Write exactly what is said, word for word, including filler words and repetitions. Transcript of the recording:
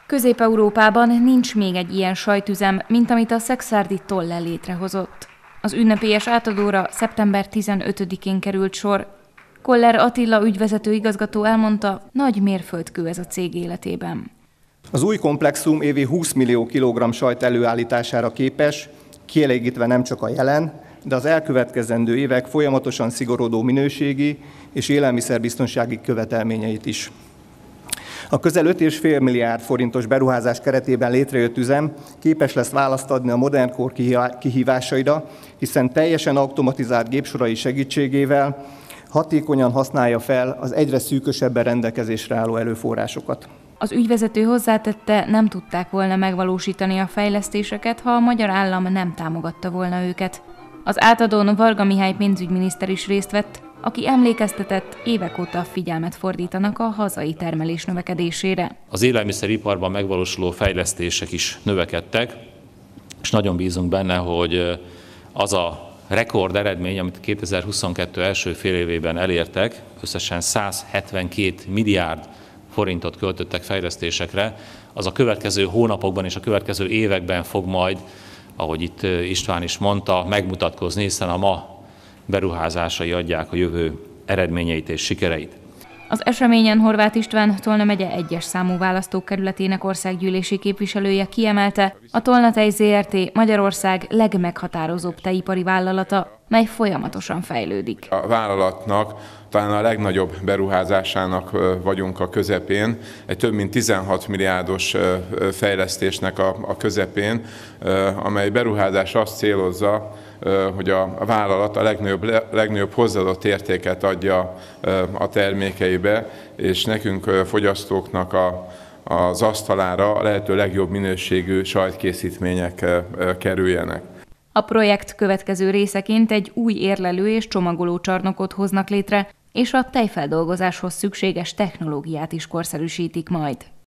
Közép-Európában nincs még egy ilyen sajtüzem, mint amit a szekszárdi Tolle létrehozott. Az ünnepélyes átadóra szeptember tizenötödikén került sor. Koller Attila ügyvezető igazgató elmondta, nagy mérföldkő ez a cég életében. Az új komplexum évi húsz millió kilogramm sajt előállítására képes, kielégítve nem csak a jelen, de az elkövetkezendő évek folyamatosan szigorodó minőségi és élelmiszerbiztonsági követelményeit is. A közel öt egész öt milliárd forintos beruházás keretében létrejött üzem képes lesz választ adni a modern kor kihívásaira, hiszen teljesen automatizált gépsorai segítségével hatékonyan használja fel az egyre szűkösebben rendelkezésre álló erőforrásokat. Az ügyvezető hozzátette, nem tudták volna megvalósítani a fejlesztéseket, ha a magyar állam nem támogatta volna őket. Az átadón Varga Mihály pénzügyminiszter is részt vett, aki emlékeztetett, évek óta figyelmet fordítanak a hazai termelés növekedésére. Az élelmiszeriparban megvalósuló fejlesztések is növekedtek, és nagyon bízunk benne, hogy az a rekord eredmény, amit kétezer-huszonkettő első fél évében elértek, összesen száz hetvenkét milliárd forintot költöttek fejlesztésekre, az a következő hónapokban és a következő években fog majd, ahogy itt István is mondta, megmutatkozni, hiszen a ma beruházásai adják a jövő eredményeit és sikereit. Az eseményen Horváth István, Tolna megye egyes számú választókerületének országgyűlési képviselője kiemelte, a Tolnatej zé er té Magyarország legmeghatározóbb tejipari vállalata, mely folyamatosan fejlődik. A vállalatnak talán a legnagyobb beruházásának vagyunk a közepén, egy több mint tizenhat milliárdos fejlesztésnek a közepén, amely beruházás azt célozza, hogy a vállalat a legnagyobb, legnagyobb hozzáadott értéket adja a termékeibe, és nekünk fogyasztóknak a, az asztalára a lehető legjobb minőségű sajtkészítmények kerüljenek. A projekt következő részeként egy új érlelő és csomagoló csarnokot hoznak létre, és a tejfeldolgozáshoz szükséges technológiát is korszerűsítik majd.